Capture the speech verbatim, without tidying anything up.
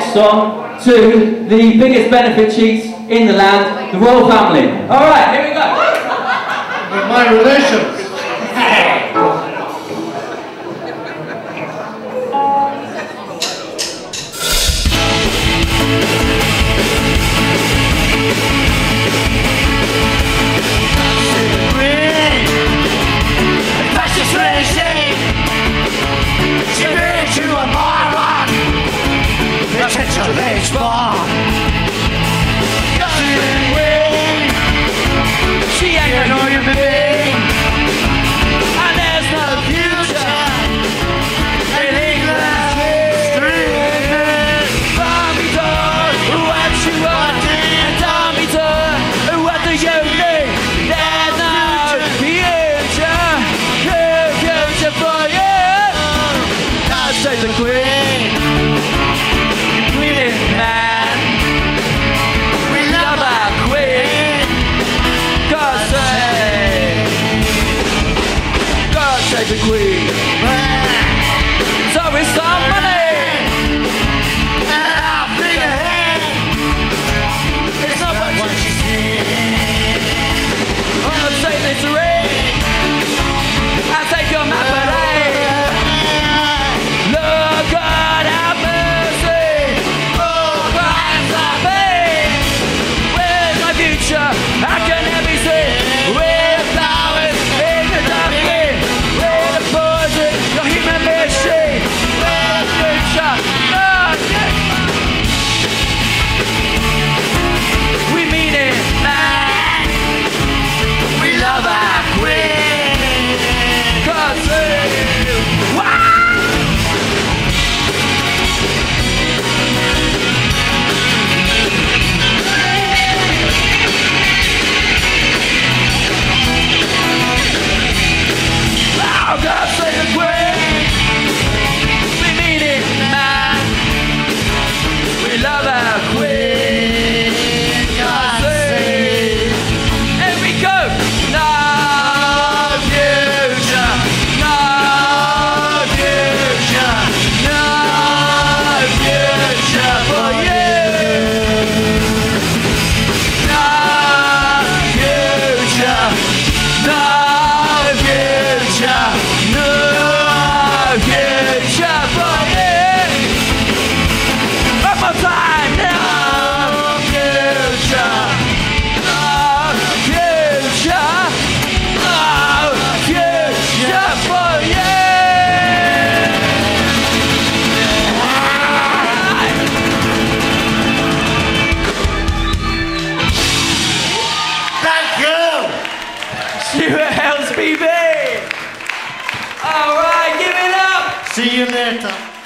next song to the biggest benefit cheats in the land, the royal family. Alright, here we go. With my relations. She ain't gonna know you, baby. And there's no future in England. Tommy Dog, what you want? Tommy Dog, what do you need? There's no future, no future for you. God save the Queen, Queen man. We love our Queen. God save, God save the Queen. So it's some money, and I'll bring a hand. It's not what you see. I'll say this ring, I'll take your map and Lord God have mercy. Oh, Christ have me. Where's my future? I can never see. Where flowers in the darkness, where the poison, your human machine. Where's the future? Nothing. We mean it, man. We love our Queen. God save. Wow. Oh, God save the Queen. We mean it, man. We love our Queen. God save. And we go. No future, no future, no future for you. No future, no future, no future for you. One more time, no future, no future, no future for you. Thank you. Stuart Helms, B B. All right, give it up. See you later.